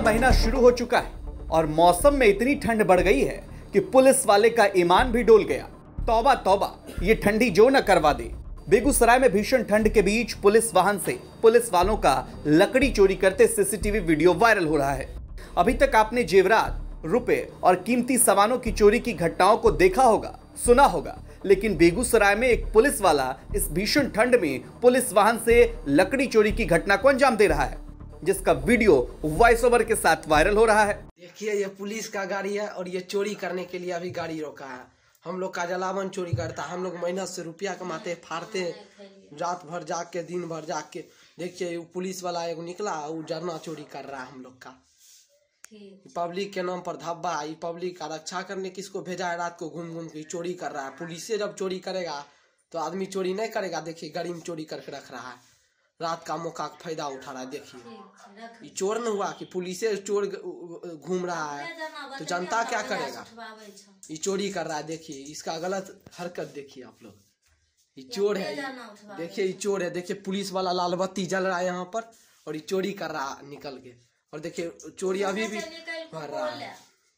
महीना शुरू हो चुका है और मौसम में इतनी ठंड बढ़ गई है कि पुलिस वाले का ईमान भी डोल गया। तौबा तौबा, ये ठंडी जो न करवा दे। बेगूसराय में भीषण ठंड के बीच पुलिस वाहन से पुलिस वालों का लकड़ी चोरी करते सीसीटीवी वीडियो वायरल हो रहा है। अभी तक आपने जेवरात, रुपए और कीमती सामानों की चोरी की घटनाओं को देखा होगा, सुना होगा, लेकिन बेगूसराय में एक पुलिस वाला इस भीषण ठंड में पुलिस वाहन से लकड़ी चोरी की घटना को अंजाम दे रहा है, जिसका वीडियो वॉइस ओवर के साथ वायरल हो रहा है। देखिए, ये पुलिस का गाड़ी है और ये चोरी करने के लिए अभी गाड़ी रोका है। हम लोग का जलावन चोरी करता है। हम लोग मेहनत से रुपया कमाते, फाड़ते, रात भर जाग के, दिन भर जाग के। देखिए, पुलिस वाला एक निकला, वो जरना चोरी कर रहा है हम लोग का। पब्लिक के नाम पर धब्बा, ये पब्लिक का रक्षा करने किसको भेजा है? रात को घूम घूम के चोरी कर रहा है। पुलिस जब चोरी करेगा तो आदमी चोरी नहीं करेगा। देखिए, गाड़ी में चोरी करके रख रहा है, रात का मौका का फायदा उठा रहा है। देखिए, ये चोर न हुआ कि पुलिस चोर घूम रहा है तो जनता क्या करेगा? ये चोरी कर रहा है। देखिए, इसका गलत हरकत देखिए आप लोग। ये चोर है, देखिए ये चोर है। देखिए, पुलिस वाला लाल बत्ती जल रहा है यहाँ पर और ये चोरी कर रहा है निकल के। और देखिए, चोरी अभी भी भर रहा है।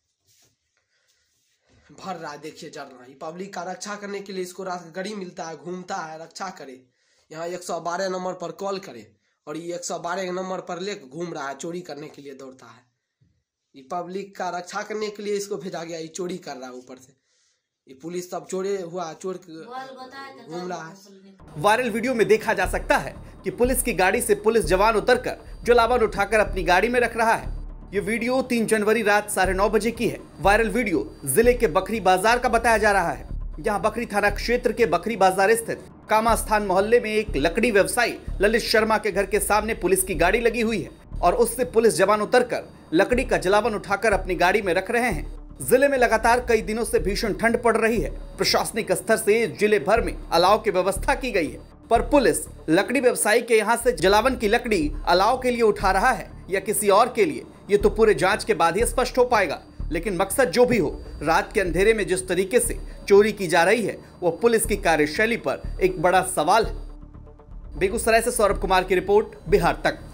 देखिए, जल रहा है। पब्लिक का रक्षा करने के लिए इसको रात गाड़ी मिलता है, घूमता है, रक्षा करे। यहाँ 112 नंबर पर कॉल करे और ये 112 नंबर पर लेकर घूम रहा है, चोरी करने के लिए दौड़ता है। ये पब्लिक का रक्षा करने के लिए इसको भेजा गया, ये चोरी कर रहा है ऊपर से। ये पुलिस तब चोरी हुआ, चोर घूम रहा है। वायरल वीडियो में देखा जा सकता है कि पुलिस की गाड़ी से पुलिस जवान उतरकर जलावन उठाकर अपनी गाड़ी में रख रहा है। ये वीडियो 3 जनवरी रात 9:30 बजे की है। वायरल वीडियो जिले के बकरी बाजार का बताया जा रहा है। यहाँ बकरी थाना क्षेत्र के बकरी बाजार स्थित कामा स्थान मोहल्ले में एक लकड़ी व्यवसायी ललित शर्मा के घर के सामने पुलिस की गाड़ी लगी हुई है और उससे पुलिस जवान उतरकर लकड़ी का जलावन उठाकर अपनी गाड़ी में रख रहे हैं। जिले में लगातार कई दिनों से भीषण ठंड पड़ रही है। प्रशासनिक स्तर से जिले भर में अलाव की व्यवस्था की गई है, पर पुलिस लकड़ी व्यवसायी के यहाँ से जलावन की लकड़ी अलाव के लिए उठा रहा है या किसी और के लिए, ये तो पूरे जांच के बाद ही स्पष्ट हो पाएगा। लेकिन मकसद जो भी हो, रात के अंधेरे में जिस तरीके से चोरी की जा रही है वो पुलिस की कार्यशैली पर एक बड़ा सवाल है। बेगूसराय से सौरभ कुमार की रिपोर्ट, बिहार तक।